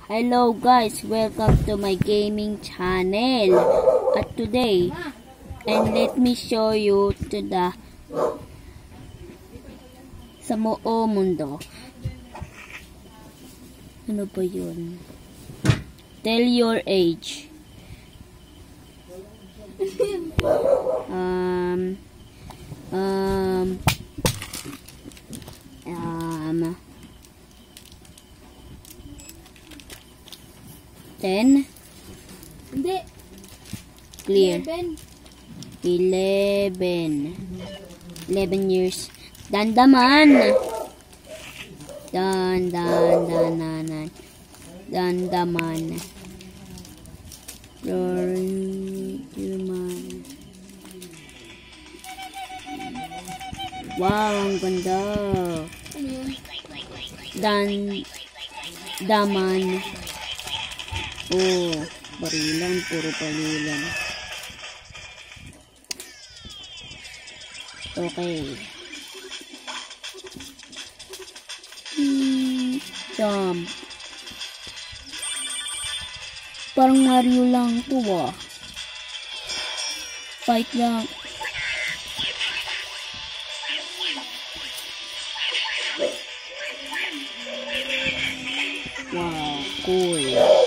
Hello guys, welcome to my gaming channel. At today, and let me show you to the sa Moo Mundo. Ano ba yun? Tell your age. Ten? Hindi. Clear. 11. 11 years. Dandaman. Dandaman. Wow, ang ganda. Ano yun? Daman. Oh, barilan, puro barilan. Okay. Jump. Parang Mario lang to ah. Fight lang. Wow, cool.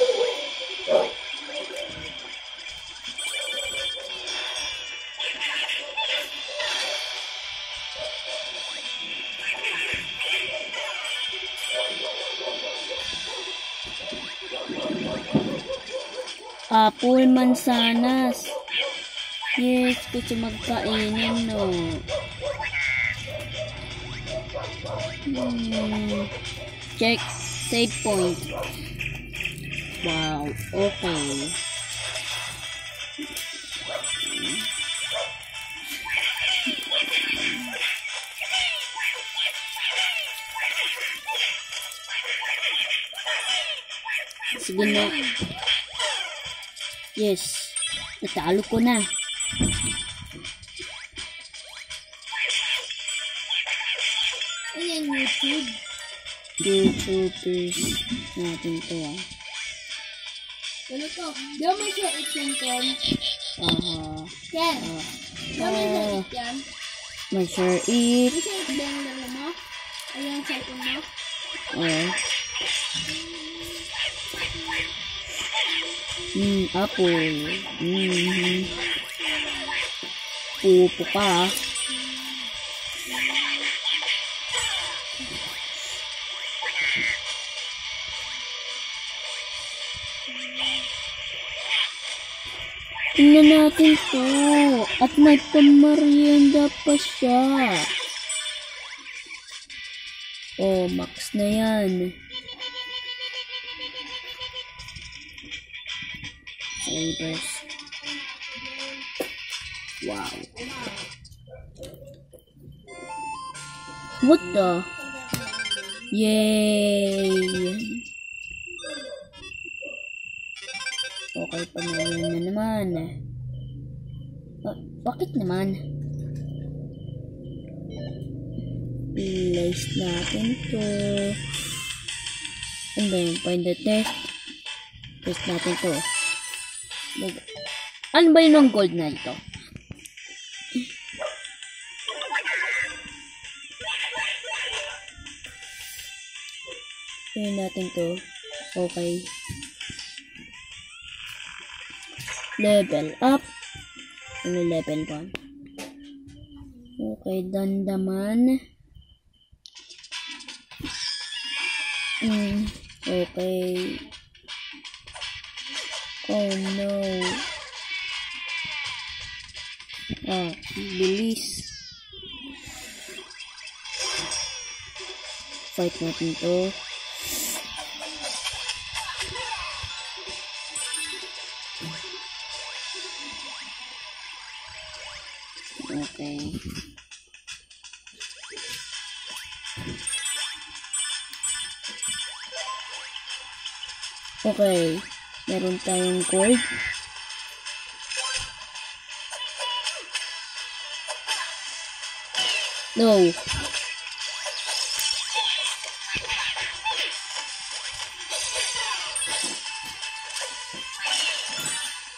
Apple, mansanas. Yes, gusto magkainin, no. Check. Save point. Wow, okay. Sige na. Yes. Natalo ko na. Ayan, YouTube. YouTubers natin to ah. Ano to? Di ba may short yan, Ken? Ken, di ba may short yan? May sure eat. May short ba yung laro mo? Ayan, cellphone mo? Oh. Apple. Pupo ka. Tingnan natin to. At may pamarienda pa siya. Oh, max na yan. Savers. Wow. What the? Yay! Okay, pamilya na naman. Bakit naman? Place natin to. Ano ba yun? Find the test. Test natin to. Ano ba yun ang gold na ito? Pili natin to. Okay. Level up. Ano level 1? Okay, dandaman. Okay. Oh no. Bilis. Fight natin to. Okay. Okay. Meron tayong gold. No.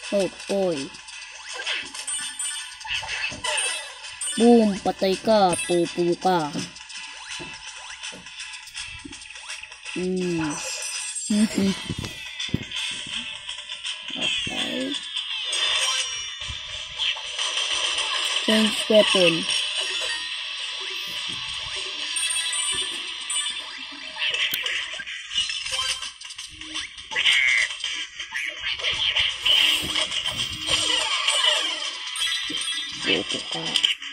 Oh, boy. Boom, patay ka, pupu ka. Okay. Change weapon. Pupu ka.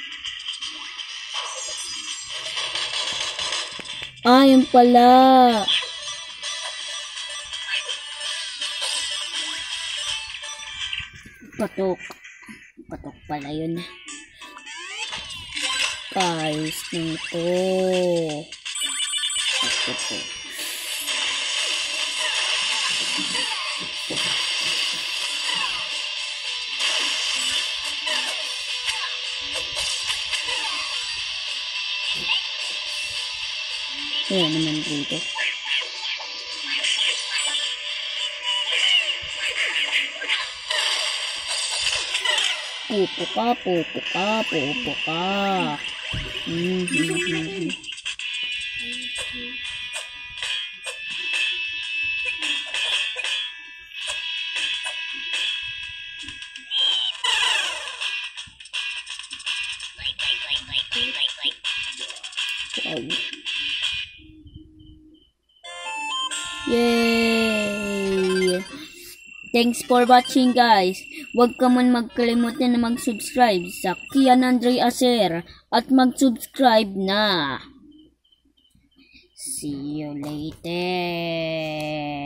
Yun pala. Patok. Patok pala yun. Guys, nito. Ito. Ayan naman dito. Pupu ka, pupu ka, pupu ka. Wow. Yay! Thanks for watching, guys. Huwag ka man magkalimutan na mag-subscribe sa Kian Andre Acer at mag-subscribe na. See you later.